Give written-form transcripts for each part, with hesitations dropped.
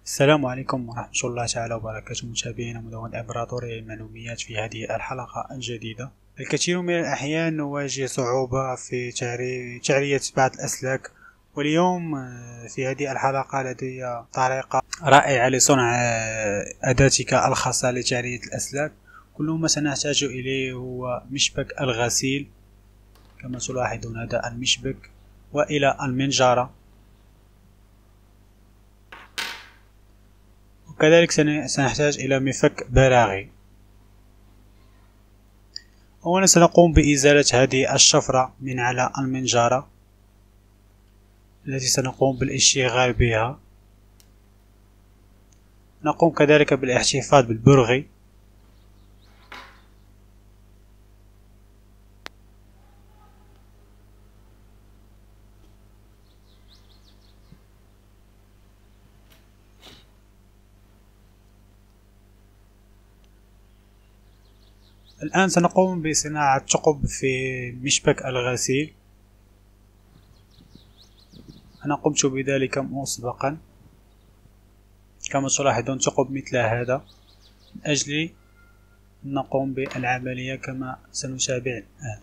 السلام عليكم ورحمة الله تعالى وبركاته، متابعينا مدونة إمبراطورية المعلومات. في هذه الحلقة الجديدة، الكثير من الأحيان نواجه صعوبة في تعرية بعض الأسلاك، واليوم في هذه الحلقة لدي طريقة رائعة لصنع أداتك الخاصة لتعرية الأسلاك. كل ما سنحتاج إليه هو مشبك الغسيل كما تلاحظون، هذا المشبك، وإلى المنجارة، وكذلك سنحتاج إلى مفك براغي. أولا سنقوم بإزالة هذه الشفرة من على المنجارة التي سنقوم بالاشتغال بها. نقوم كذلك بالاحتفاظ بالبرغي، الآن سنقوم بصناعة ثقب في مشبك الغسيل. أنا قمت بذلك مسبقا كما تلاحظون، ثقب مثل هذا، من أجل أن نقوم بالعملية كما سنتابع الآن.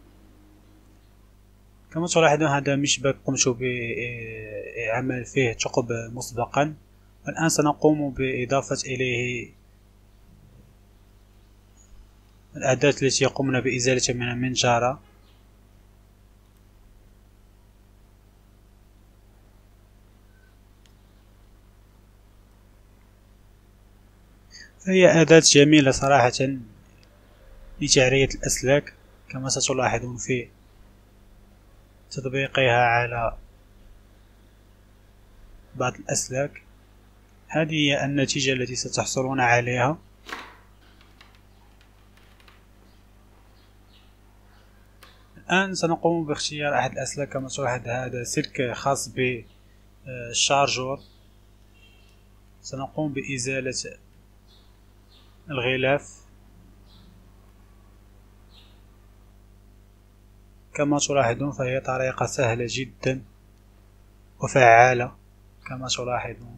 كما تلاحظون هذا مشبك قمت بعمل فيه ثقب مسبقا، والآن سنقوم بإضافة إليه الأداة التي قمنا بإزالتها من المنجارة. فهي أداة جميلة صراحة لتعرية الأسلاك، كما ستلاحظون في تطبيقها على بعض الأسلاك. هذه هي النتيجة التي ستحصلون عليها. الآن سنقوم باختيار أحد الأسلاك. كما تلاحظ هذا سلك خاص بالشارجور، سنقوم بإزالة الغلاف. كما تلاحظون فهي طريقة سهلة جدا وفعالة. كما تلاحظون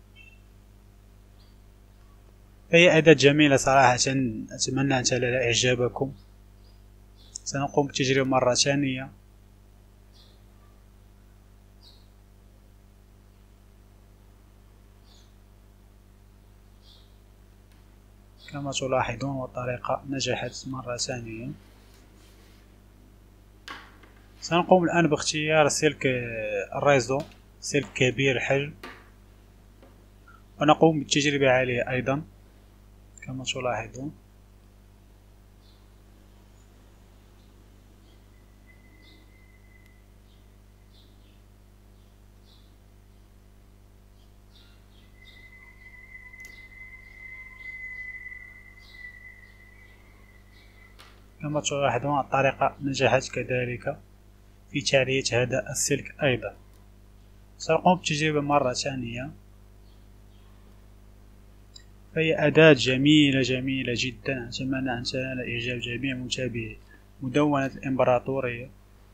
فهي أداة جميلة صراحة، أتمنى أن تنال إعجابكم. سنقوم بتجربة مرة ثانية. كما تلاحظون والطريقة نجحت مرة ثانية. سنقوم الآن باختيار سلك الريزو، سلك كبير الحجم، ونقوم بالتجربة عليه أيضا كما تلاحظون. كما تلاحظون الطريقة نجحت كذلك في تعرية هذا السلك أيضا. سنقوم بتجربة مرة ثانية. فهي أداة جميلة جميلة جدا، أتمنى أن تنال إعجاب جميع متابعي مدونة الإمبراطورية.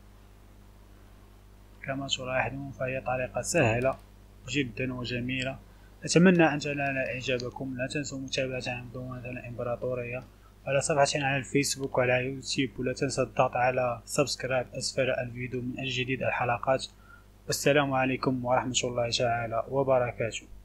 كما تلاحظون فهي طريقة سهلة جدا وجميلة، أتمنى أن تنال إعجابكم. لا تنسوا متابعة مدونة الإمبراطورية على صفحتنا على الفيسبوك وعلى يوتيوب، ولا تنسى الضغط على سبسكرايب أسفل الفيديو من أجل جديد الحلقات. والسلام عليكم ورحمة الله تعالى وبركاته.